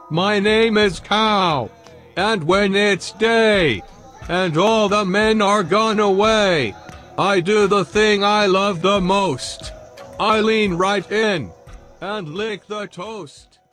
My name is Cow. And when it's day, and all the men are gone away, I do the thing I love the most. I lean right in, and lick the toast.